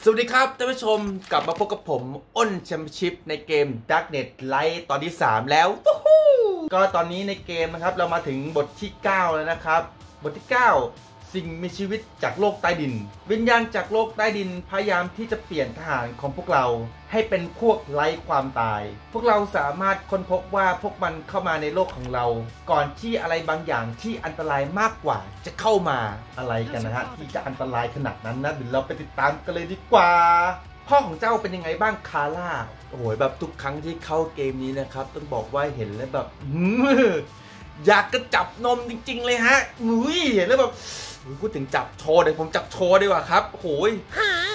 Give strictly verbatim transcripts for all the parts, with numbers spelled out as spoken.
สวัสดีครับท่านผู้ชมกลับมาพบกับผมอ้นแชมเปี้ยนชิพในเกม Darknet Light ตอนที่สามแล้วก็ตอนนี้ในเกมนะครับเรามาถึงบทที่เก้าแล้วนะครับบทที่เก้าสิ่งมีชีวิตจากโลกใต้ดินวิญญาณจากโลกใต้ดินพยายามที่จะเปลี่ยนทหารของพวกเราให้เป็นพวกไร้ความตายพวกเราสามารถค้นพบว่าพวกมันเข้ามาในโลกของเราก่อนที่อะไรบางอย่างที่อันตรายมากกว่าจะเข้ามาอะไรกันนะฮะที่จะอันตรายขนาดนั้นนะเดี๋ยวเราไปติดตามกันเลยดีกว่าพ่อของเจ้าเป็นยังไงบ้างคาร่าโอ้โหแบบทุกครั้งที่เข้าเกมนี้นะครับต้องบอกว่าเห็นแล้วแบบอยากกระจับนมจริงๆเลยฮะอุ้ยเห็นแล้วแบบพูดถึงจับโชว์เดี๋ยวผมจับโชว์ดีกว่าครับโอ้ย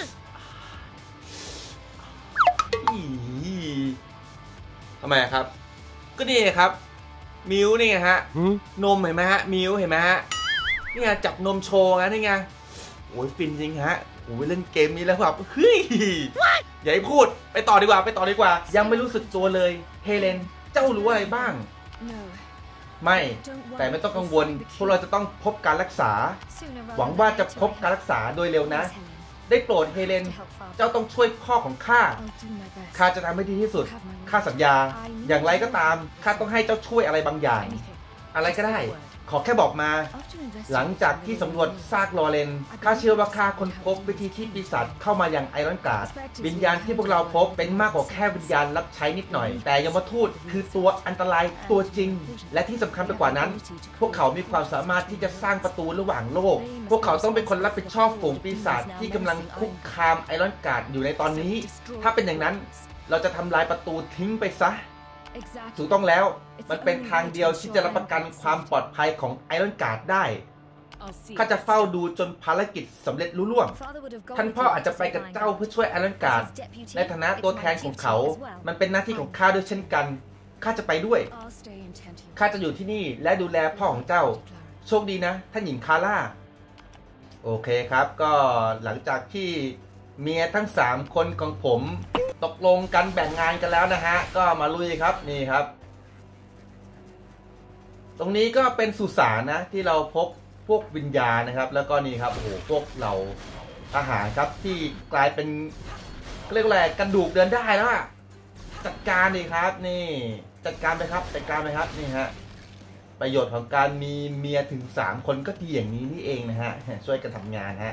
ทำไมครับก็นี่ครับมิวนี่ไงฮะนมเห็นไหมฮะมิวเห็นไหมฮะนี่ไงจับนมโชว์นะนี่ไงโอ้ยฟินจริงฮะโอ้ยเล่นเกมนี้แล้วแบบเฮ้ยอย่าให้พูดไปต่อดีกว่าไปต่อดีกว่ายังไม่รู้สึกตัวเลยเฮเลนเจ้ารู้อะไรบ้างไม่แต่ไม่ต้องกังวลพวกเราจะต้องพบการรักษาหวังว่าจะพบการรักษาโดยเร็วนะได้โปรดเฮเลนเจ้าต้องช่วยพ่อของข้าข้าจะทำให้ดีที่สุดข้าสัญญาอย่างไรก็ตามข้าต้องให้เจ้าช่วยอะไรบางอย่างอะไรก็ได้ขอแค่บอกมาหลังจากที่สำรวจซากลอเรนข้าเชื่อว่าข้าค้นพบวิธีที่ปีศาจเข้ามาอย่างไอรอนการ์ดวิญญาณที่พวกเราพบเป็นมากกว่าแค่วิญญาณรับใช้นิดหน่อยแต่ยมทูตคือตัวอันตรายตัวจริงและที่สำคัญไปกว่านั้นพวกเขามีความสามารถที่จะสร้างประตูระหว่างโลกพวกเขาต้องเป็นคนรับผิดชอบฝูงปีศาจที่กำลังคุกคามไอรอนการ์ดอยู่ในตอนนี้ถ้าเป็นอย่างนั้นเราจะทำลายประตูทิ้งไปซะถูกต้องแล้วมันเป็นทางเดียวที่จะรับประกันความปลอดภัยของไอรอนการ์ดได้ข้าจะเฝ้าดูจนภารกิจสำเร็จลุล่วงท่านพ่ออาจจะไปกับเจ้าเพื่อช่วยไอรอนการ์ดในฐานะตัวแทนของเขามันเป็นหน้าที่ของข้าด้วยเช่นกันข้าจะไปด้วยข้าจะอยู่ที่นี่และดูแลพ่อของเจ้าโชคดีนะท่านหญิงคาร่าโอเคครับก็หลังจากที่เมียทั้งสามคนของผมตกลงกันแบ่งงานกันแล้วนะฮะก็มาลุยครับนี่ครับตรงนี้ก็เป็นสุสานนะที่เราพบพวกวิญญาณนะครับแล้วก็นี่ครับโอ้โหพวกเราทหารครับที่กลายเป็นเรียกอะไรกระดูกเดินได้แล้วอะจัดการดีครับนี่จัดการไปครับจัดการไปครับนี่ฮะประโยชน์ของการมีเมียถึงสามคนก็ดีอย่างนี้นี่เองนะฮะช่วยกันทำงานฮะ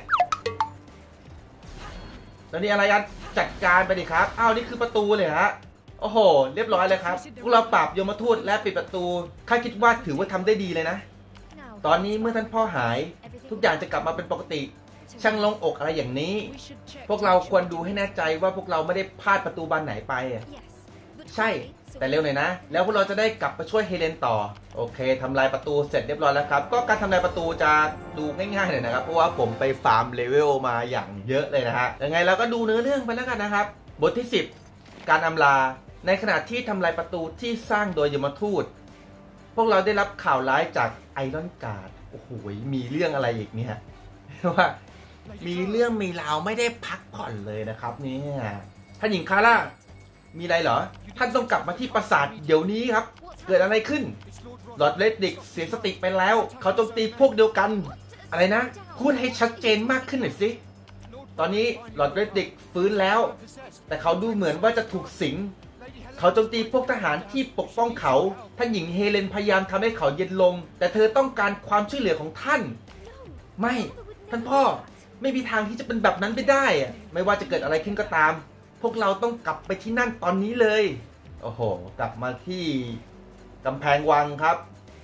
แล้วนี่อะไรกันจัดการไปดิครับอ้าวนี่คือประตูเลยฮะโอ้โหเรียบร้อยเลยครับพวกเราปราบยมทูตและปิดประตูข้าคิดว่าถือว่าทำได้ดีเลยนะตอนนี้เมื่อท่านพ่อหายทุกอย่างจะกลับมาเป็นปกติช่างลงอกอะไรอย่างนี้พวกเราควรดูให้แน่ใจว่าพวกเราไม่ได้พลาดประตูบานไหนไปใช่แต่เร็วหน่อยนะแล้วพวกเราจะได้กลับไปช่วยเฮเลนต่อโอเคทำลายประตูเสร็จเรียบร้อยแล้วครับก็การทำลายประตูจะดูง่ายๆเลยนะครับเพราะว่าผมไปฟาร์มเลเวลมาอย่างเยอะเลยนะฮะยังไงเราก็ดูเนื้อเรื่องไปแล้วกันนะครับบทที่สิบการอำลาในขณะที่ทำลายประตูที่สร้างโดยยมทูตพวกเราได้รับข่าวร้ายจากไอรอนการ์ดโอ้โหมีเรื่องอะไรอีกเนี่ยว่ามีเรื่องมีราวไม่ได้พักผ่อนเลยนะครับนี่ท่านหญิงคาร่ามีอะไรเหรอท่านต้องกลับมาที่ปราสาทเดี๋ยวนี้ครับเกิดอะไรขึ้นลอร์ดเรดดิกเสียสติไปแล้วเขาโจมตีพวกเดียวกันอะไรนะพูดให้ชัดเจนมากขึ้นหน่อยสิตอนนี้ลอร์ดเรดดิกฟื้นแล้วแต่เขาดูเหมือนว่าจะถูกสิงเขาโจมตีพวกทหารที่ปกป้องเขาท่านหญิงเฮเลนพยายามทำให้เขาเย็นลงแต่เธอต้องการความช่วยเหลือของท่านไม่ท่านพ่อไม่มีทางที่จะเป็นแบบนั้นไปได้ไม่ว่าจะเกิดอะไรขึ้นก็ตามพวกเราต้องกลับไปที่นั่นตอนนี้เลยโอ้โหกลับมาที่กำแพงวังครับ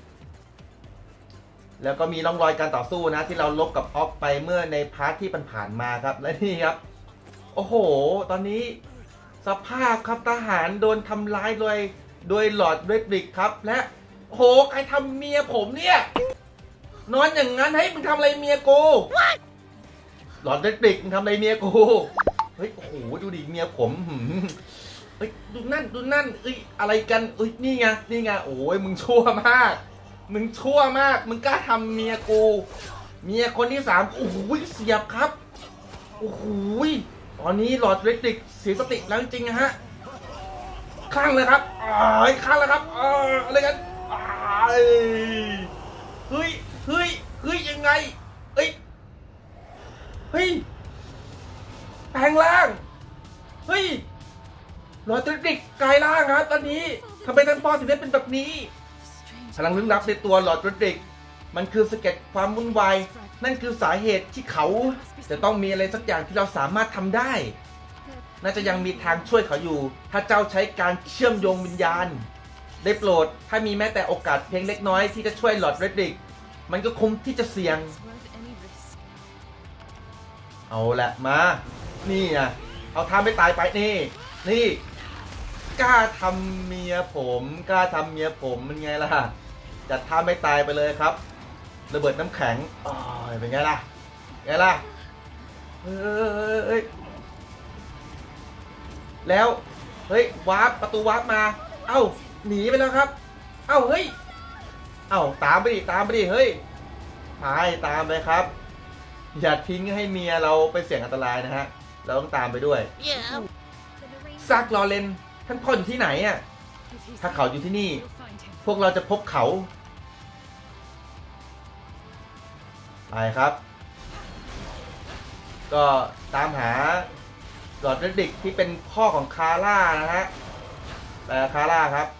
แล้วก็มีร่องรอยการต่อสู้นะที่เราลบกับออฟไปเมื่อในพาร์ทที่ผ่านมาครับและนี่ครับโอ้โหตอนนี้สภาพครับทหารโดนทำร้ายโดยโดยลอร์ดเรดดิกครับและโอ้โหใครทำเมียผมเนี่ยนอนอย่างนั้นให้มึงทำอะไรเมียกูลอร์ดเรดดิกมึงทำอะไรเมียกูเฮ้ยโอ้โหดูดิเมียผมเฮ้ยดูนั่นดูนั่นเอ้ยอะไรกันเอ้ยนี่ไงนี่ไงโอ้ยมึงชั่วมากมึงชั่วมากมึงกล้าทำเมียกูเมียคนที่สามโอ้โหเสียบครับโอ้โหตอนนี้ลอร์ดเรดดิกเสียสติแล้วจริงๆนะฮะข้างเลยครับอ้ยข้างเลยครับอะไรกันเฮ้ยเฮ้ยเฮ้ยยังไงเอ้ยเฮ้ยแปลงร่างเฮ้ยลอร์ดเรดริกกลายร่างครับตอนนี้ทำไมท่านพ่อถึงได้เป็นแบบนี้พลังลึกลับในตัวลอร์ดเรดริกมันคือสะเก็ดความวุ่นวายนั่นคือสาเหตุที่เขาจะต้องมีอะไรสักอย่างที่เราสามารถทำได้น่าจะยังมีทางช่วยเขาอยู่ถ้าเจ้าใช้การเชื่อมโยงวิญญาณได้โปรดถ้ามีแม้แต่โอกาสเพียงเล็กน้อยที่จะช่วยลอร์ดเรดริกมันก็คุ้มที่จะเสี่ยงเอาละมานี่อ่ะเอาทำไม่ตายไปนี่นี่กล้าทำเมียผมกล้าทำเมียผมมันไงล่ะจัดท่าไม่ตายไปเลยครับระเบิดน้ำแข็งอ๋อเป็นไงล่ะไงล่ะเฮ้ยแล้วเฮ้ยวาร์ปประตูวาร์ปมาเอ้าหนีไปแล้วครับเอ้าเฮ้ยเอ้าตามไปดิตามไปดิเฮ้ยพายตามไปครับอย่าทิ้งให้เมียเราไปเสี่ยงอันตรายนะฮะเราต้องตามไปด้วยซักลอเรนท่านพ่ออยู่ที่ไหนอ่ะถ้าเขาอยู่ที่นี่พวกเราจะพบเขาไปครับก็ตามหาลอร์ดเรดริกที่เป็นพ่อของคาร่านะฮะแต่คาร่าครับ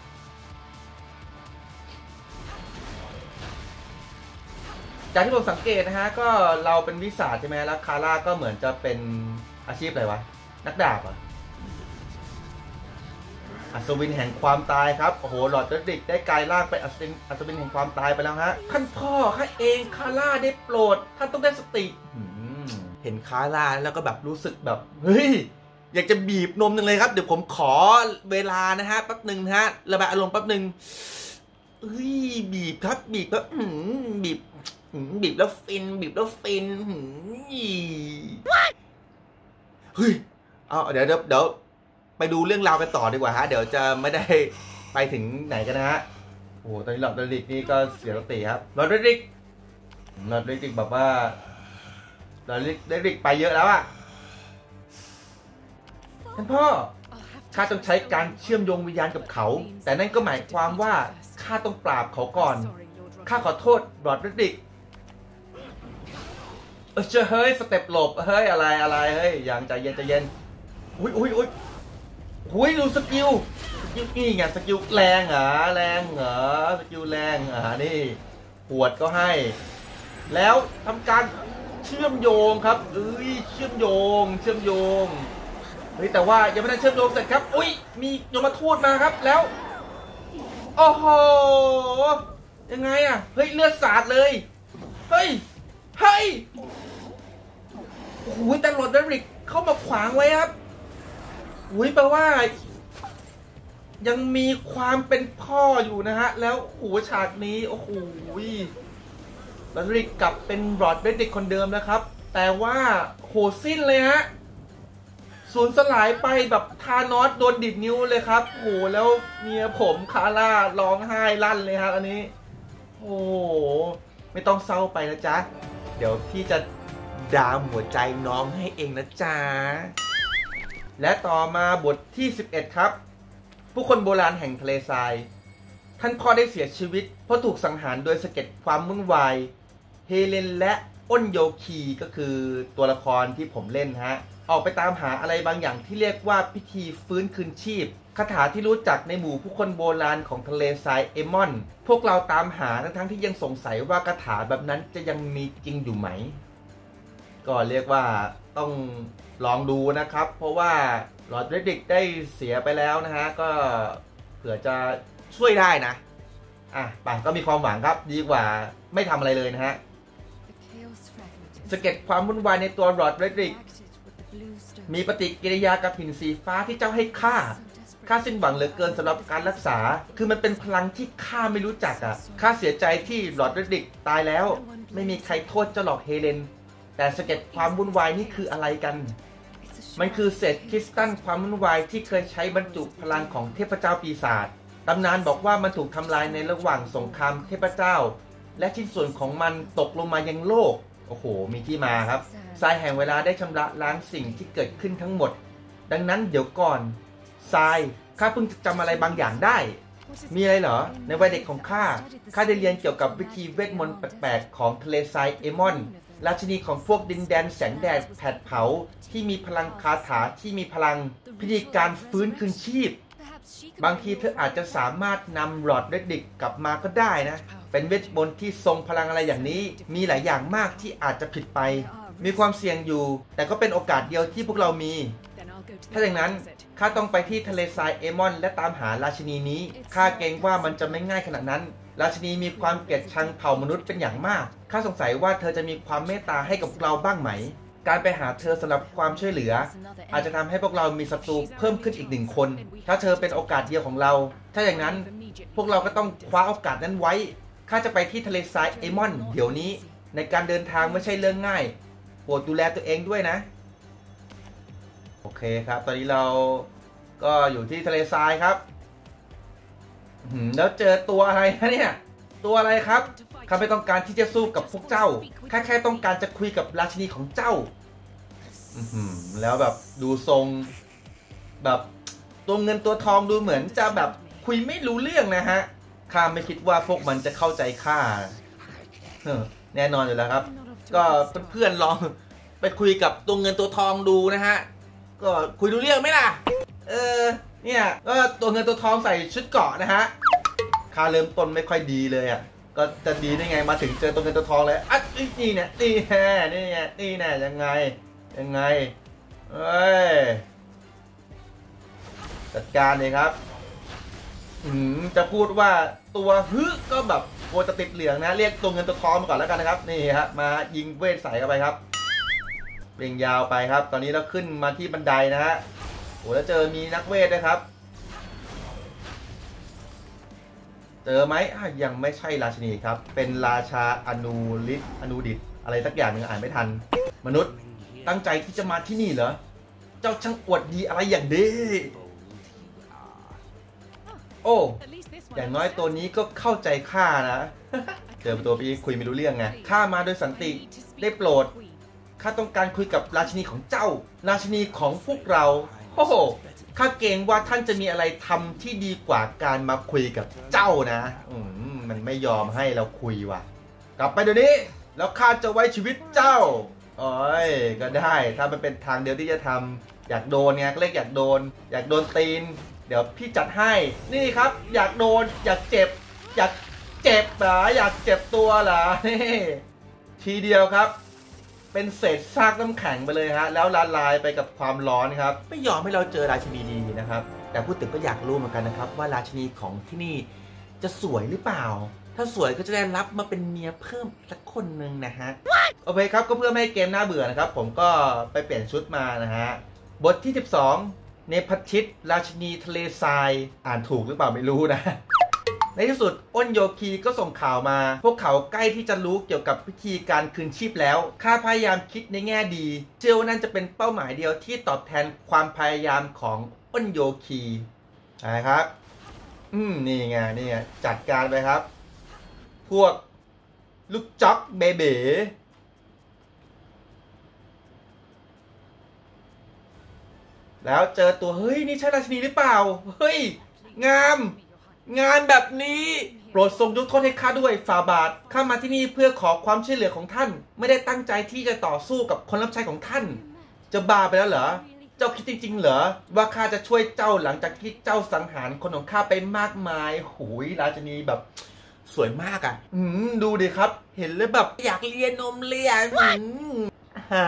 จากที่ผมสังเกตนะฮะก็เราเป็นวิสาใช่ไหมแล้วคาร่าก็เหมือนจะเป็นอาชีพอะไรวะนักดาบอ่ะอัศวินแห่งความตายครับโอ้โหลอร์ดเรดริกได้กลายร่างเป็นอัศวินอัศวินแห่งความตายไปแล้วฮะท่านพ่อข้าเองคาร่าได้โปรดท่านต้องได้สติเห็นคาร่าแล้วก็แบบรู้สึกแบบเฮ้ยอยากจะบีบนมนึงเลยครับเดี๋ยวผมขอเวลานะฮะแป๊บหนึ่งนะฮะระบายอารมณ์แป๊บหนึ่งเฮ้ยบีบครับบีบแล้วบีบบีบแล้วฟินบีบแล้วฟินเฮ้ยเอาเดี๋ยวเดี๋ยวเดี๋ยวไปดูเรื่องราวกันต่อดีกว่าฮะเดี๋ยวจะไม่ได้ไปถึงไหนกันนะฮะโอ้โหตอนนี้ลอร์ดเรดริกนี่ก็เสียสติครับลอร์ดเรดริกลอร์ดเรดริกแบบว่าลอร์ดเรดริกไปเยอะแล้วอะท่านพ่อข้าต้องใช้การเชื่อมโยงวิญญาณกับเขาแต่นั่นก็หมายความว่าข้าต้องปราบเขาก่อนข้าขอโทษลอร์ดเรดริกเออเชื่อเฮ้ยสเต็ปหลบเฮ้ยอะไรอะไรเฮ้ยอย่างใจเย็นใจเย็นอุ้ยอุ้ยอุ้ยอุ้ยดูสกิลสกิลนี่ไงสกิลแรงเหรอแรงเหรอสกิลแรงอ่านี่ปวดก็ให้แล้วทำการเชื่อมโยงครับเอ้ยเชื่อมโยงเชื่อมโยงเฮ้ยแต่ว่ายังไม่ได้เชื่อมโยงเสร็จครับอุ้ยมีโยมทูตมาครับแล้วโอ้โหยังไงอ่ะเฮ้ยเลือดสาดเลยเฮ้ยเฮ้ยโอ้โหแต่ลอร์ดเรดริกเข้ามาขวางไว้ครับอุ้ยแปลว่ายังมีความเป็นพ่ออยู่นะฮะแล้วโอ้โหฉากนี้โอ้โหลอร์ดเรดริกกลับเป็นลอร์ดเรดริกคนเดิมนะครับ แต่ว่าโหสิ้นเลยฮะสูญสลายไปแบบธานอสโดนดิดนิ้วเลยครับโหแล้วเมียผมคาร่าร้องไห้ลั่นเลยครับอันนี้โอ้ไม่ต้องเศร้าไปนะจ๊ะเดี๋ยวพี่จะดามหัวใจน้องให้เองนะจ๊ะและต่อมาบทที่สิบเอ็ดครับผู้คนโบราณแห่งทะเลทรายท่านพ่อได้เสียชีวิตเพราะถูกสังหารโดยสะเก็ดความวุ่นวายเฮเลนและอ้นโยคีก็คือตัวละครที่ผมเล่นฮะออกไปตามหาอะไรบางอย่างที่เรียกว่าพิธีฟื้นคืนชีพคาถาที่รู้จักในหมู่ผู้คนโบราณของทะเลทรายเอมอนพวกเราตามหาทั้งๆที่ยังสงสัยว่าคาถาแบบนั้นจะยังมีจริงอยู่ไหมก็เรียกว่าต้องลองดูนะครับเพราะว่าลอร์ดเรดริกได้เสียไปแล้วนะฮะก็เผื่อจะช่วยได้นะอ่ะไปก็มีความหวังครับดีกว่าไม่ทำอะไรเลยนะฮะสเก็ตความวุ่นวายในตัวลอร์ดเรดริกมีปฏิกิริยากับหินสีฟ้าที่เจ้าให้ข้าข้าสิ้นหวังเหลือเกินสำหรับการรักษาคือมันเป็นพลังที่ข้าไม่รู้จักอ่ะข้าเสียใจที่ลอร์ดเรดริกตายแล้วไม่มีใครโทษเจ้าหรอกเฮเลนแต่สเก็ตความวุ่นวายนี่คืออะไรกันมันคือเศษคริสตัลความวุ่นวายที่เคยใช้บรรจุพลังของเทพเจ้าปีศาจตำนานบอกว่ามันถูกทำลายในระหว่างสงครามเทพเจ้าและชิ้นส่วนของมันตกลงมายังโลกโอ้โหมีที่มาครับทรายแห่งเวลาได้ชำระล้างสิ่งที่เกิดขึ้นทั้งหมดดังนั้นเดี๋ยวก่อนทรายข้าเพิ่งจะจำอะไรบางอย่างได้มีอะไรเหรอในวัยเด็กของข้าข้าได้เรียนเกี่ยวกับวิธีเวทมนต์แปลกๆของทะเลทรายเอมอนราชินีของพวกดินแดนแสงแดดแผดเผาที่มีพลังคาถาที่มีพลังพิธีการฟื้นคืนชีพบางทีเธออาจจะสามารถนำหลอดเรดดิกกลับมาก็ได้นะเป็นเวทมนต์ที่ทรงพลังอะไรอย่างนี้มีหลายอย่างมากที่อาจจะผิดไปมีความเสี่ยงอยู่แต่ก็เป็นโอกาสเดียวที่พวกเรามีถ้าอย่างนั้นข้าต้องไปที่ทะเลทรายเอมอนและตามหาราชินีนี้ข้าเกรงว่ามันจะไม่ง่ายขนาดนั้นราชินีมีความเกลียดชังเผ่ามนุษย์เป็นอย่างมากข้าสงสัยว่าเธอจะมีความเมตตาให้กับเราบ้างไหมการไปหาเธอสำหรับความช่วยเหลืออาจจะทำให้พวกเรามีศัตรูเพิ่มขึ้นอีกหนึ่งคนถ้าเธอเป็นโอกาสเดียวของเราถ้าอย่างนั้นพวกเราก็ต้องคว้าโอกาสนั้นไว้ข้าจะไปที่ทะเลทรายเอมอนเดี๋ยวนี้ในการเดินทางไม่ใช่เรื่องง่ายโปรดดูแลตัวเองด้วยนะโอเคครับตอนนี้เราก็อยู่ที่ทะเลทรายครับแล้วเจอตัวอะไรนะเนี่ยตัวอะไรครับข้าไม่ต้องการที่จะสู้กับพวกเจ้าแค่แค่ต้องการจะคุยกับราชินีของเจ้าแล้วแบบดูทรงแบบตัวเงินตัวทองดูเหมือนจะแบบคุยไม่รู้เรื่องนะฮะข้าไม่คิดว่าพวกมันจะเข้าใจข้าแน่นอนอยู่แล้วครับก็เพื่อนๆลองไปคุยกับตัวเงินตัวทองดูนะฮะก็คุยรู้เรื่องไหมล่ะเออเนี่ยก็ตัวเงินตัวทองใส่ชุดเกราะนะฮะข้าเริ่มต้นไม่ค่อยดีเลยอ่ะก็จะดีได้ไงมาถึงเจอตัวเงินตัวทองเลยอ่ะนี่เนี่ยนี่แน่นี่ไงนี่แน่ยังไงยังไงเอ้ยจัดการเลยครับอืมจะพูดว่าตัวฮึก็แบบโวจะติดเหลืองนะเรียกตัวเงินตัวทองมาก่อนแล้วกันนะครับนี่ฮะมายิงเวทใส่เข้าไปครับเปล่งยาวไปครับตอนนี้เราขึ้นมาที่บันไดนะฮะโอ้แล้วเจอมีนักเวทนะครับเจอไหมยังไม่ใช่ราชินีครับเป็นราชาอนูลิศอนูดิตอะไรสักอย่างหนึ่งอ่านไม่ทันมนุษย์ตั้งใจที่จะมาที่นี่เหรอเจ้าช่างอวดดีอะไรอย่างนี้โอ้อย่างน้อยตัวนี้ก็เข้าใจข้านะเจอตัวพี่คุยไม่รู้เรื่องไงข้ามาโดยสันติได้โปรดข้าต้องการคุยกับราชินีของเจ้าราชินีของพวกเราโอ้โหข้าเกรงว่าท่านจะมีอะไรทำที่ดีกว่าการมาคุยกับเจ้านะอืมมันไม่ยอมให้เราคุยว่ะกลับไปเดี๋ยวนี้แล้วข้าจะไว้ชีวิตเจ้าโอ้ยก็ได้ถ้ามันเป็นทางเดียวที่จะทำอยากโดนไงก็เรียกอยากโดนอยากโดนตีนเดี๋ยวพี่จัดให้นี่ครับอยากโดนอยากเจ็บอยากเจ็บเหรออยากเจ็บตัวเหรอนี่ทีเดียวครับเป็นเศษซากน้ำแข็งไปเลยฮะแล้วละลายไปกับความร้อนครับไม่ยอมให้เราเจอราชินีดีนะครับแต่พูดถึงก็อยากรู้เหมือนกันนะครับว่าราชินีของที่นี่จะสวยหรือเปล่าถ้าสวยก็จะได้รับมาเป็นเมียเพิ่มสักคนหนึ่งนะฮะโอเคครับก็เพื่อไม่ให้เกมน่าเบื่อนะครับผมก็ไปเปลี่ยนชุดมานะฮะบทที่สิบสองเนพัทชิตราชินีทะเลทรายอ่านถูกหรือเปล่าไม่รู้นะในที่สุดอ้นโยคีก็ส่งข่าวมาพวกเขาใกล้ที่จะรู้เกี่ยวกับพิธีการคืนชีพแล้วข้าพยายามคิดในแง่ดีเชื่อว่านั่นจะเป็นเป้าหมายเดียวที่ตอบแทนความพยายามของอ้นโยคีนะครับอืมนี่ไงนี่ไงจัดการไปครับพวกลูกจ๊อกเบเบ๋แล้วเจอตัวเฮ้ยนี่ใช่ราชินีหรือเปล่าเฮ้ยงามงานแบบนี้โปรดทรงยกโทษให้ข้าด้วยฝ่าบาทข้ามาที่นี่เพื่อขอความช่วยเหลือของท่านไม่ได้ตั้งใจที่จะต่อสู้กับคนรับใช้ของท่านจะบ้าไปแล้วเหรอเจ้าคิดจริงๆเหรอว่าข้าจะช่วยเจ้าหลังจากที่เจ้าสังหารคนของข้าไปมากมายหูยราชินีแบบสวยมากอ่ะอืมดูดิครับเห็นแล้วแบบอยากเลียนมเลียนฮ่า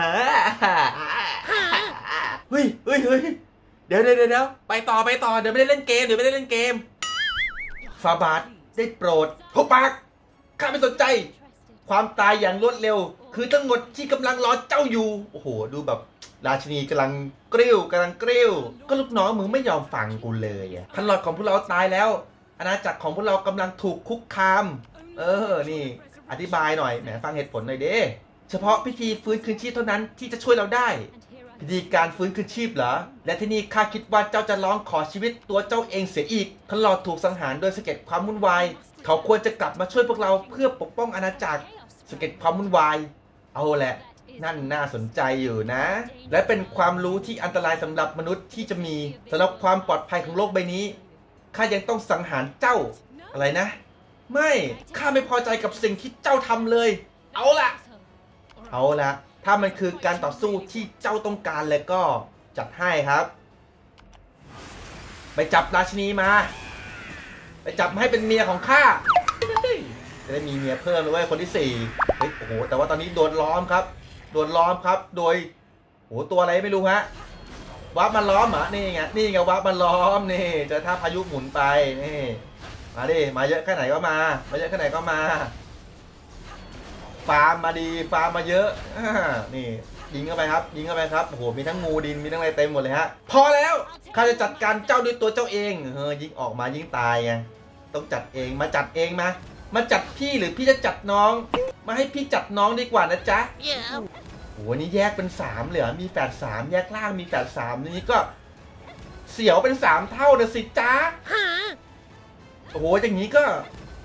เฮ้ยเฮ้ยเฮ้ยเดี๋ยวเดี๋ยวเดี๋ยวไปต่อไปต่อเดี๋ยวไม่ได้เล่นเกมเดี๋ยวไม่ได้เล่นเกมฟาบาทได้โปรดหุบปากข้าไม่สนใจความตายอย่างรวดเร็วคือทั้งหมดที่กำลังรอเจ้าอยู่โอ้โหดูแบบราชินีกำลังกริ้วกำลังกริ้วก็ลูกน้องมึงไม่ยอมฟังกูเลยอ่ะพันหลอดของพวกเราตายแล้วอาณาจักรของพวกเรากำลังถูกคุกคามเออนี่อธิบายหน่อยแหมฟังเหตุผลหน่อยเด้เฉพาะพิธีฟื้นคืนชีพเท่านั้นที่จะช่วยเราได้พิธีการฟื้นคืนชีพเหรอและที่นี่ข้าคิดว่าเจ้าจะร้องขอชีวิตตัวเจ้าเองเสียอีกท่านหลอดถูกสังหารโดยสะเก็ดความวุ่นวายเขาควรจะกลับมาช่วยพวกเราเพื่อปกป้องอาณาจักรสะเก็ดความวุ่นวายเอาแหละนั่นน่าสนใจอยู่นะและเป็นความรู้ที่อันตรายสำหรับมนุษย์ที่จะมีสำหรับความปลอดภัยของโลกใบนี้ข้ายังต้องสังหารเจ้าอะไรนะไม่ข้าไม่พอใจกับสิ่งที่เจ้าทำเลยเอาล่ะเอาละถ้ามันคือการต่อสู้ที่เจ้าต้องการเลยก็จัดให้ครับไปจับราชินีมาไปจับให้เป็นเมียของข้าจะได้มีเมียเพิ่มด้วยคนที่สี่เฮ้ยโอ้โหแต่ว่าตอนนี้โดนล้อมครับโดนล้อมครับโดยโอ้โหตัวอะไรไม่รู้ฮะวับมันล้อมเหรอนี่ไงนี่ไงวับมันล้อมนี่เจอท่าพายุหมุนไปนี่มาดิมาเยอะแค่ไหนก็มามาเยอะแค่ไหนก็มาฟาร์มมาดีฟาร์มมาเยอะอ่านี่ยิงเข้าไปครับยิงเข้าไปครับโอ้โหมีทั้งงูดินมีทั้งอะไรเต็มหมดเลยฮะพอแล้วข้าจะจัดการเจ้าด้วยตัวเจ้าเองเออยิงออกมายิงตายไงต้องจัดเองมาจัดเองมามาจัดพี่หรือพี่จะจัดน้องมาให้พี่จัดน้องดีกว่านะจ๊ะโอ้โหนี่แยกเป็นสามเลยมีแฝดสามแยกล่างมีแฝดสามนี่ก็เสียวเป็นสามเท่านะสิจ๊ะโอ้โหอย่างนี้ก็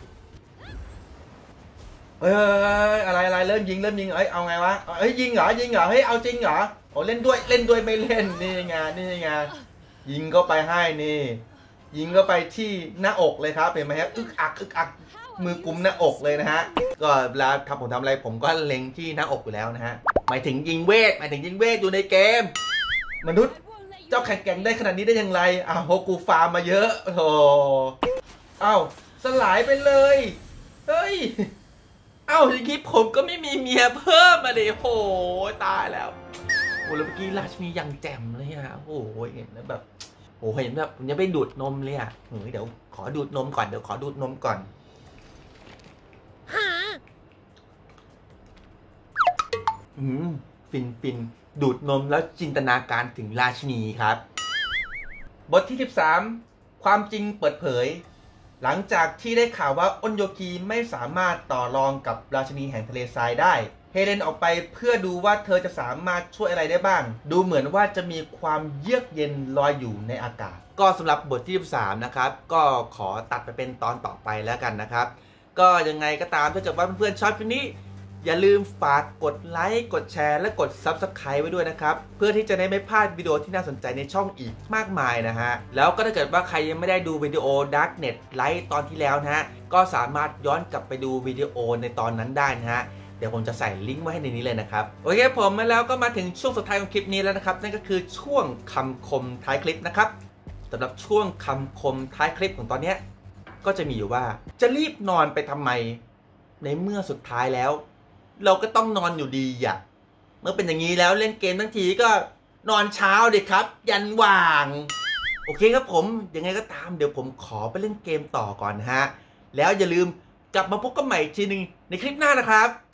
เอ้ยอะไรอะไรเริ่มยิงเริ่มยิงเอ้ยเอาไงวะเฮ้ยยิงเหรอยิงเหรอเฮ้ยเอาจริงเหรอโอ้เล่นด้วยเล่นด้วยไม่เล่นนี่ไงนี่ไงยิงก็ไปให้นี่ยิงก็ไปที่หน้าอกเลยครับเห็นไหมฮะอึกอักอึกอักมือกุมหน้าอกเลยนะฮะก็เวลาทำผมทำอะไรผมก็เล็งที่หน้าอกอยู่แล้วนะฮะหมายถึงยิงเวทหมายถึงยิงเวทอยู่ในเกมมนุษย์เจ้าแข็งแกร่งได้ขนาดนี้ได้อย่างไรอ้าวโฮกูฟาร์มมาเยอะโธ่อ้าวสลายไปเลยเฮ้ยเอ้าอย่างนี้ผมก็ไม่มีเมียเพิ่มมาดิโหตายแล้วโอ้แล้วเมื่อกี้ราชนียังแจ่มเลยอ่ะโอ้โหเห็นแล้วแบบโอ้เห็นแบบผมจะไปดูดนมเลยอ่ะเฮ้ยเดี๋ยวขอดูดนมก่อนเดี๋ยวขอดูดนมก่อนอืมฟินฟินดูดนมแล้วจินตนาการถึงราชินีครับบทที่สิบสามความจริงเปิดเผยหลังจากที่ได้ข่าวว่าอ้นโยคีไม่สามารถต่อรองกับราชินีแห่งทะเลทรายได้เฮเลนออกไปเพื่อดูว่าเธอจะสามารถช่วยอะไรได้บ้างดูเหมือนว่าจะมีความเยือกเย็นลอยอยู่ในอากาศก็สำหรับบทที่สิบสามนะครับก็ขอตัดไปเป็นตอนต่อไปแล้วกันนะครับก็ยังไงก็ตามถ้าเกิดว่าเพื่อนๆชอบคลิปนี้อย่าลืมฝากกดไลค์กดแชร์และกด ซับสไครบ์ ไว้ด้วยนะครับเพื่อที่จะได้ไม่พลาดวิดีโอที่น่าสนใจในช่องอีกมากมายนะฮะแล้วก็ถ้าเกิดว่าใครยังไม่ได้ดูวิดีโอ Darknet Light ตอนที่แล้วนะฮะก็สามารถย้อนกลับไปดูวิดีโอในตอนนั้นได้นะฮะเดี๋ยวผมจะใส่ลิงก์ไว้ให้ในนี้เลยนะครับโอเคผมมาแล้วก็มาถึงช่วงสุดท้ายของคลิปนี้แล้วนะครับนั่นก็คือช่วงคำคมท้ายคลิปนะครับสำหรับช่วงคำคมท้ายคลิปของตอนนี้ก็จะมีอยู่ว่าจะรีบนอนไปทำไมในเมื่อสุดท้ายแล้วเราก็ต้องนอนอยู่ดีอ่ะเมื่อเป็นอย่างนี้แล้วเล่นเกมทั้งทีก็นอนเช้าดิครับยันว่างโอเคครับผมยังไงก็ตามเดี๋ยวผมขอไปเล่นเกมต่อก่อนนะฮะแล้วอย่าลืมกลับมาพบกันใหม่ทีนึงในคลิปหน้านะครับ